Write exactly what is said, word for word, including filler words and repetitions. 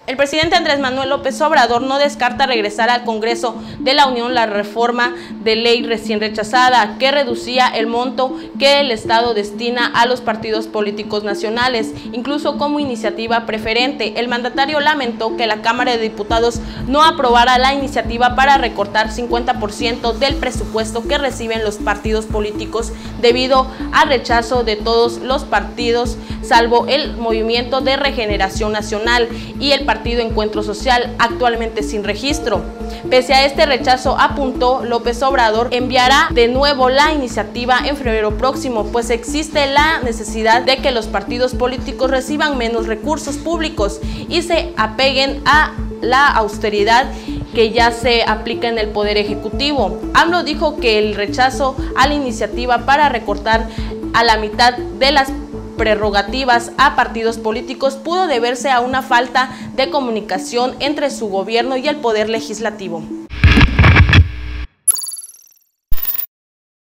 El presidente Andrés Manuel López Obrador no descarta regresar al Congreso de la Unión la reforma de ley recién rechazada que reducía el monto que el Estado destina a los partidos políticos nacionales, incluso como iniciativa preferente. El mandatario lamentó que la Cámara de Diputados no aprobara la iniciativa para recortar cincuenta por ciento del presupuesto que reciben los partidos políticos debido al rechazo de todos los partidos, salvo el Movimiento de Regeneración Nacional y el Partido Encuentro Social, actualmente sin registro. Pese a este rechazo, apuntó, López Obrador enviará de nuevo la iniciativa en febrero próximo, pues existe la necesidad de que los partidos políticos reciban menos recursos públicos y se apeguen a la austeridad que ya se aplica en el Poder Ejecutivo. AMLO dijo que el rechazo a la iniciativa para recortar a la mitad de las prerrogativas a partidos políticos pudo deberse a una falta de comunicación entre su gobierno y el Poder Legislativo.